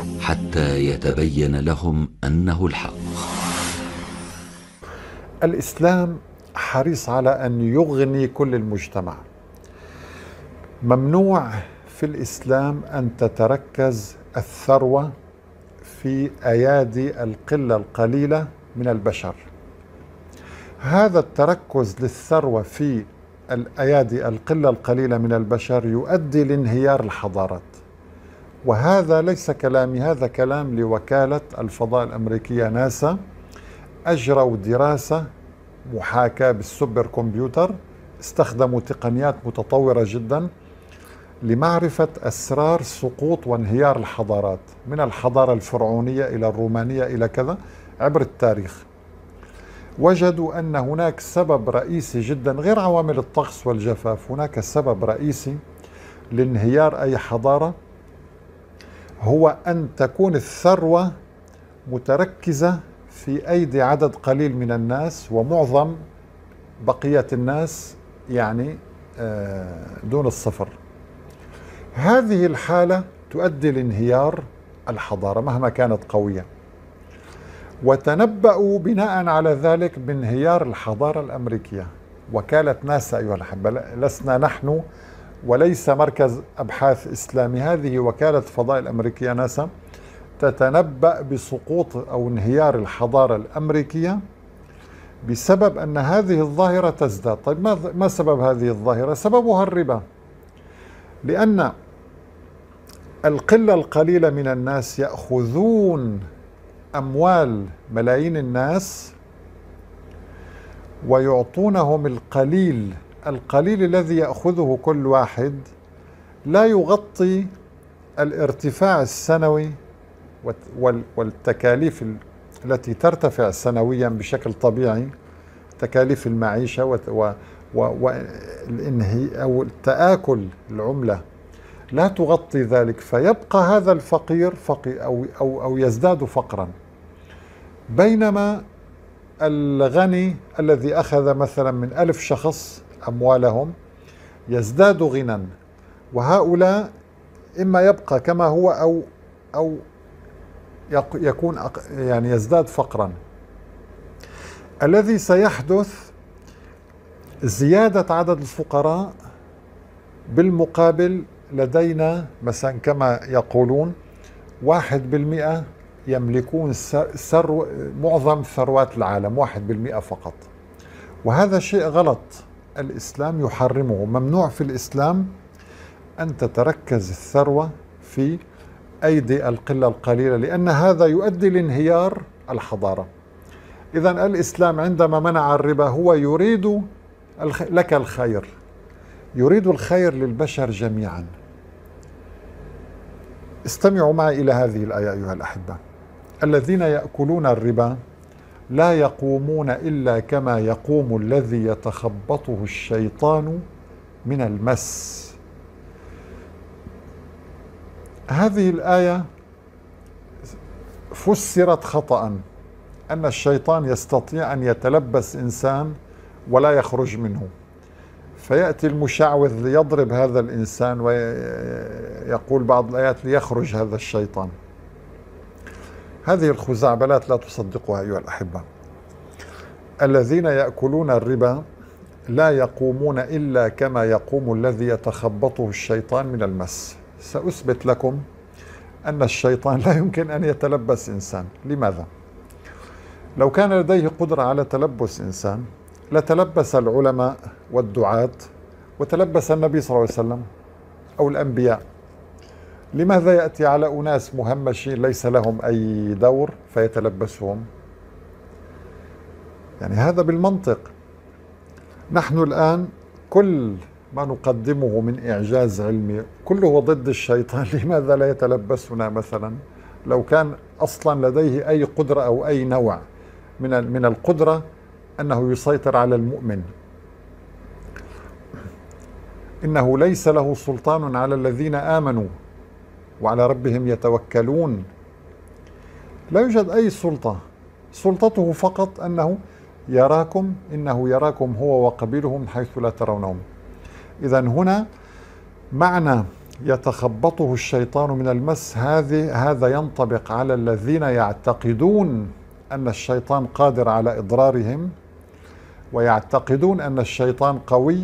حتى يتبين لهم أنه الحق. الإسلام حريص على أن يغني كل المجتمع. ممنوع في الإسلام أن تتركز الثروة في أيادي القلة القليلة من البشر. هذا التركز للثروة في الأيادي القلة القليلة من البشر يؤدي لانهيار الحضارات. وهذا ليس كلامي، هذا كلام لوكالة الفضاء الأمريكية ناسا. أجروا دراسة محاكاة بالسوبر كمبيوتر، استخدموا تقنيات متطورة جدا لمعرفة أسرار سقوط وانهيار الحضارات، من الحضارة الفرعونية إلى الرومانية إلى كذا عبر التاريخ. وجدوا أن هناك سبب رئيسي جدا غير عوامل الطقس والجفاف، هناك سبب رئيسي لانهيار أي حضارة، هو أن تكون الثروة متركزة في أيدي عدد قليل من الناس، ومعظم بقية الناس يعني دون الصفر. هذه الحالة تؤدي لانهيار الحضارة مهما كانت قوية. وتنبأوا بناء على ذلك بانهيار الحضارة الأمريكية. وكالة ناسا أيها الأحبة، لسنا نحن وليس مركز أبحاث إسلامي، هذه وكالة الفضاء الأمريكية ناسا تتنبأ بسقوط أو انهيار الحضارة الأمريكية بسبب أن هذه الظاهرة تزداد. طيب ما سبب هذه الظاهرة؟ سببها الربا، لأن القلة القليلة من الناس يأخذون أموال ملايين الناس ويعطونهم القليل. القليل الذي يأخذه كل واحد لا يغطي الارتفاع السنوي والتكاليف التي ترتفع سنويا بشكل طبيعي، تكاليف المعيشة أو التآكل العملة لا تغطي ذلك، فيبقى هذا الفقير أو يزداد فقرا، بينما الغني الذي أخذ مثلا من 1000 شخص أموالهم يزداد غنى. وهؤلاء إما يبقى كما هو أو يكون يعني يزداد فقرا. الذي سيحدث زيادة عدد الفقراء، بالمقابل لدينا مثلا كما يقولون 1% يملكون معظم ثروات العالم، 1% فقط. وهذا شيء غلط، الإسلام يحرمه. ممنوع في الإسلام أن تتركز الثروة في أيدي القلة القليلة، لأن هذا يؤدي لانهيار الحضارة. إذن الإسلام عندما منع الربا هو يريد لك الخير، يريد الخير للبشر جميعا. استمعوا معي إلى هذه الآية أيها الأحبة: الذين يأكلون الربا لا يقومون إلا كما يقوم الذي يتخبطه الشيطان من المس. هذه الآية فسرت خطأ، أن الشيطان يستطيع أن يتلبس إنسان ولا يخرج منه، فيأتي المشعوذ ليضرب هذا الإنسان، ويقول بعض الآيات ليخرج هذا الشيطان. هذه الخزعبلات لا تصدقها أيها الأحبة. الذين يأكلون الربا لا يقومون إلا كما يقوم الذي يتخبطه الشيطان من المس. سأثبت لكم أن الشيطان لا يمكن أن يتلبس إنسان. لماذا؟ لو كان لديه قدرة على تلبس إنسان لتلبس العلماء والدعاة وتلبس النبي صلى الله عليه وسلم أو الأنبياء. لماذا يأتي على أناس مهمشين ليس لهم أي دور فيتلبسهم؟ يعني هذا بالمنطق. نحن الآن كل ما نقدمه من إعجاز علمي كله ضد الشيطان. لماذا لا يتلبسنا مثلا لو كان أصلا لديه أي قدرة أو أي نوع من القدرة أنه يسيطر على المؤمن؟ إنه ليس له سلطان على الذين آمنوا وعلى ربهم يتوكلون. لا يوجد أي سلطة، سلطته فقط أنه يراكم، إنه يراكم هو وقبيله من حيث لا ترونهم. إذن هنا معنى يتخبطه الشيطان من المس، هذا ينطبق على الذين يعتقدون أن الشيطان قادر على إضرارهم، ويعتقدون أن الشيطان قوي،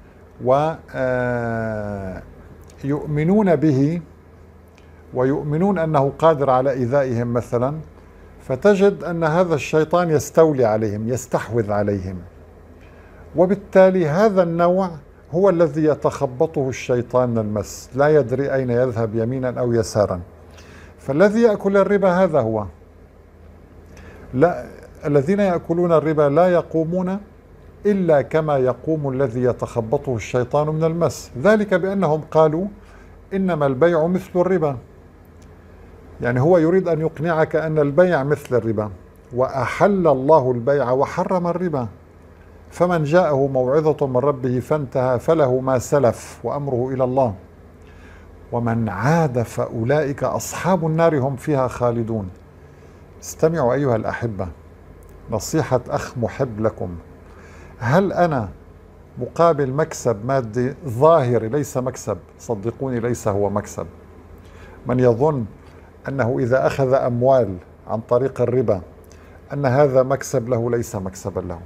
ويؤمنون به، ويؤمنون أنه قادر على إيذائهم مثلا، فتجد أن هذا الشيطان يستولي عليهم، يستحوذ عليهم، وبالتالي هذا النوع هو الذي يتخبطه الشيطان من المس، لا يدري أين يذهب يمينا أو يسارا. فالذي يأكل الربا هذا هو. لا، الذين يأكلون الربا لا يقومون إلا كما يقوم الذي يتخبطه الشيطان من المس، ذلك بأنهم قالوا إنما البيع مثل الربا. يعني هو يريد أن يقنعك أن البيع مثل الربا، وأحل الله البيع وحرم الربا، فمن جاءه موعظة من ربه فانتهى فله ما سلف وأمره إلى الله، ومن عاد فأولئك أصحاب النار هم فيها خالدون. استمعوا أيها الأحبة، نصيحة أخ محب لكم. هل أنا مقابل مكسب مادي ظاهري، ليس مكسب، صدقوني ليس هو مكسب. من يظن أنه إذا أخذ أموال عن طريق الربا أن هذا مكسب له، ليس مكسبا له،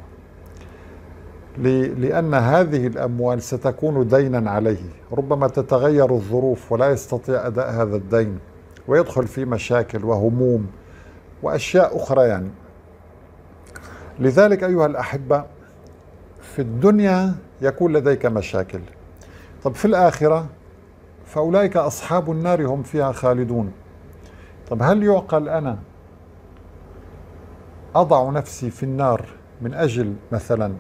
لأن هذه الأموال ستكون دينا عليه، ربما تتغير الظروف ولا يستطيع أداء هذا الدين، ويدخل في مشاكل وهموم وأشياء أخرى يعني. لذلك أيها الأحبة، في الدنيا يكون لديك مشاكل، طب في الآخرة فأولئك أصحاب النار هم فيها خالدون. طب هل يعقل أنا أضع نفسي في النار من أجل مثلا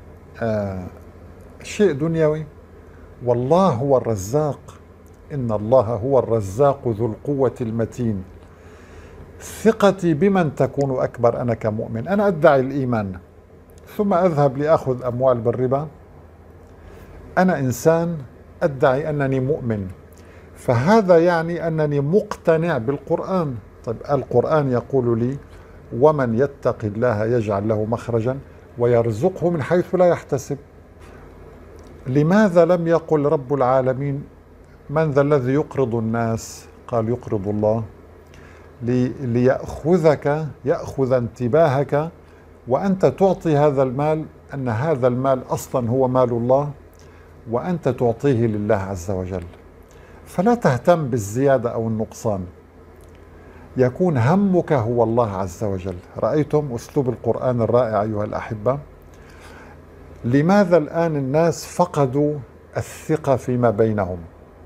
شيء دنيوي؟ والله هو الرزاق، إن الله هو الرزاق ذو القوة المتين. ثقتي بمن تكون أكبر؟ أنا كمؤمن أنا أدعي الإيمان ثم أذهب لأخذ أموال بالربا؟ أنا إنسان أدعي أنني مؤمن، فهذا يعني أنني مقتنع بالقرآن. طيب القرآن يقول لي ومن يتق الله يجعل له مخرجا ويرزقه من حيث لا يحتسب. لماذا لم يقل رب العالمين من ذا الذي يقرض الناس؟ قال يقرض الله، ليأخذك، يأخذ انتباهك وأنت تعطي هذا المال، أن هذا المال أصلا هو مال الله وأنت تعطيه لله عز وجل. فلا تهتم بالزيادة أو النقصان، يكون همك هو الله عز وجل. رأيتم أسلوب القرآن الرائع أيها الأحبة؟ لماذا الآن الناس فقدوا الثقة فيما بينهم؟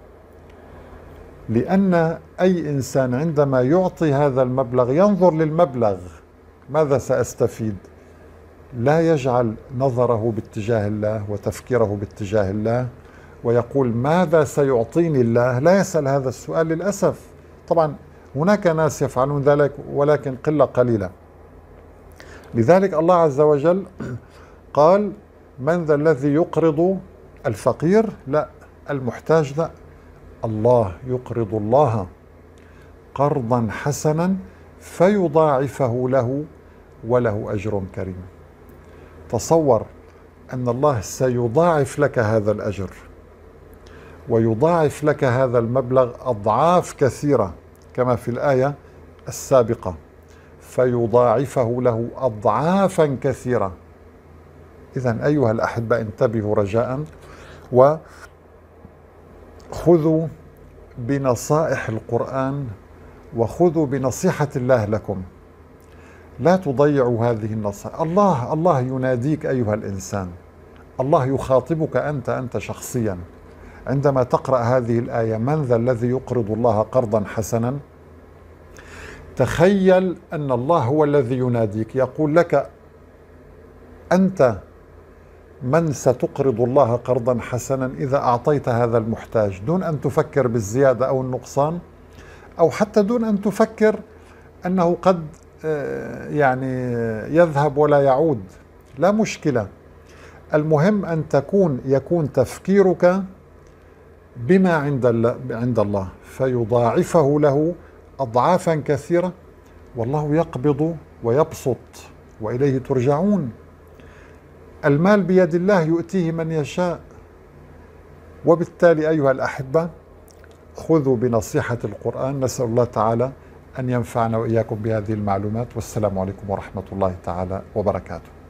لأن أي إنسان عندما يعطي هذا المبلغ ينظر للمبلغ، ماذا سأستفيد؟ لا يجعل نظره باتجاه الله وتفكيره باتجاه الله، ويقول ماذا سيعطيني الله؟ لا يسأل هذا السؤال للأسف. طبعا هناك ناس يفعلون ذلك ولكن قلة قليلة. لذلك الله عز وجل قال من ذا الذي يقرض الفقير؟ لا. المحتاج؟ لا. الله يقرض الله قرضا حسنا فيضاعفه له وله أجر كريم. تصور أن الله سيضاعف لك هذا الأجر ويضاعف لك هذا المبلغ أضعاف كثيرة كما في الآية السابقة، فيضاعفه له أضعافا كثيرة. إذن أيها الأحبة انتبهوا رجاء، وخذوا بنصائح القرآن وخذوا بنصيحة الله لكم، لا تضيعوا هذه النصائح. الله يناديك أيها الإنسان، الله يخاطبك أنت شخصيا عندما تقرأ هذه الآية من ذا الذي يقرض الله قرضا حسنا. تخيل أن الله هو الذي يناديك، يقول لك أنت من ستقرض الله قرضا حسنا إذا أعطيت هذا المحتاج، دون أن تفكر بالزيادة أو النقصان، أو حتى دون أن تفكر أنه قد يعني يذهب ولا يعود، لا مشكلة. المهم أن يكون تفكيرك بما عند الله فيضاعفه له أضعافا كثيرة، والله يقبض ويبسط وإليه ترجعون. المال بيد الله يؤتيه من يشاء. وبالتالي أيها الأحبة خذوا بنصيحة القرآن. نسأل الله تعالى أن ينفعنا وإياكم بهذه المعلومات، والسلام عليكم ورحمة الله تعالى وبركاته.